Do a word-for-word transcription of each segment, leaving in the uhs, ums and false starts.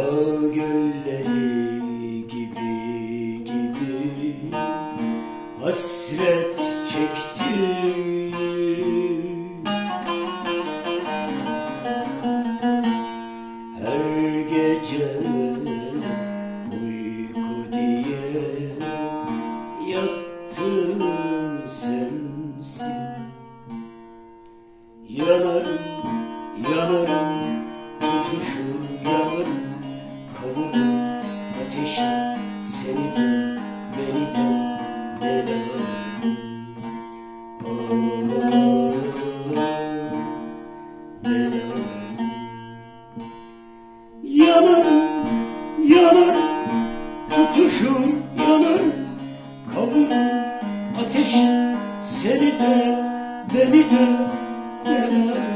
Dağ gölleri gibi gibi hasret çektim. Her gece uyku diye yattım sensin. Yanarım, yanarım, tutuşur yanarım, kavurur ateşi seni de beni de belarım. Oh, belarım. Yanarım, yanarım, tutuşur yanarım, kavurur ateşi seni de beni de belarım.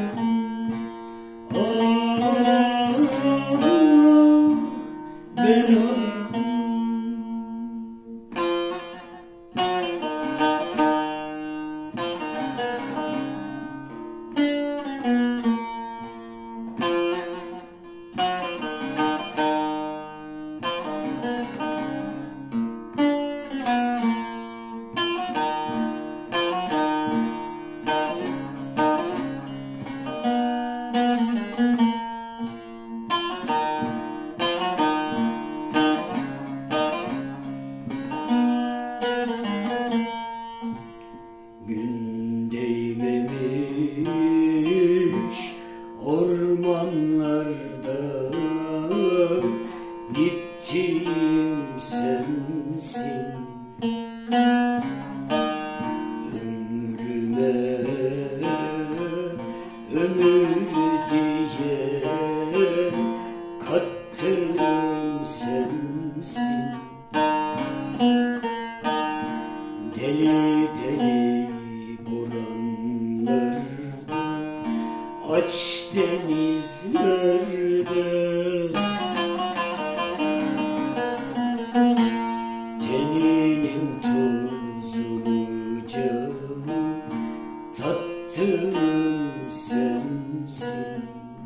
Gün değmemiş ormanlarda gittim sensin. Ömrüme ömür diye kattım sensin. Deli deli boranlarda, aç denizlerde tenimin tozunu canım tattım sensin.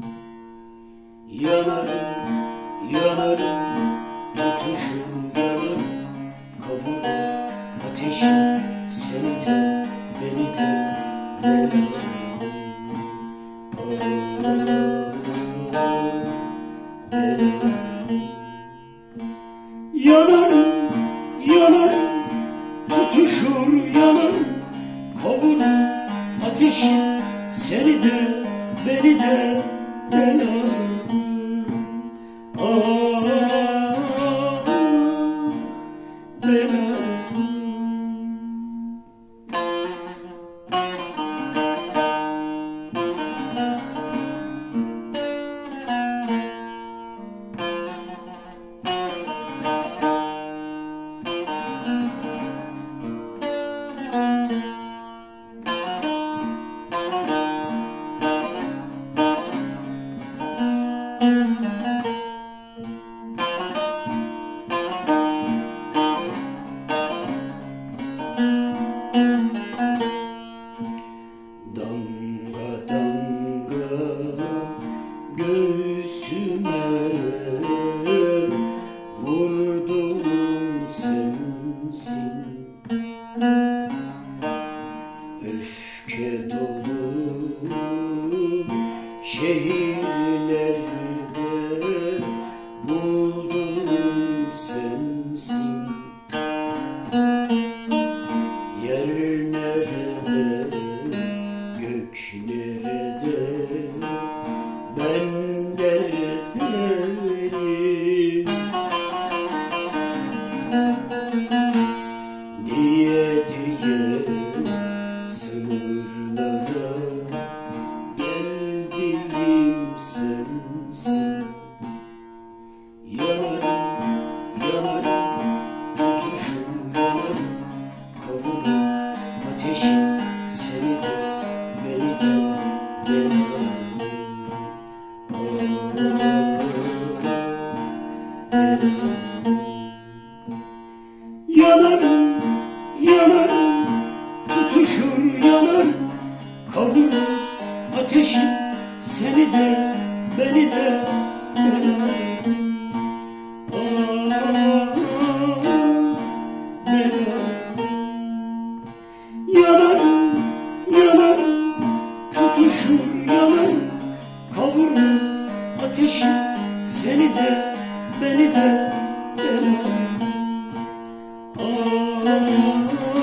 Yanarım, yanarım, tutuşur yanarım, kavurur ateşi seni de beni de belarım. Oh, belarım. Yanarım, yanarım, tutuşur yanarım, kavurur ateşi seni de beni de belarım. Ah, belarım. Damga damga göğsüme vurdun sensin. Öfke dolu şehirlerde buldum sensin. Yer nerede, gök nerede, ben neredeyim diye diye sınırlara geldim sensin. Yanarım, yanarım, tutuşur yanarım, kavurur ateşi seni de beni de belarım. Oh, belarım. Yanarım, yanarım, tutuşur yanarım, kavurur ateşi seni de beni de belarım. yanar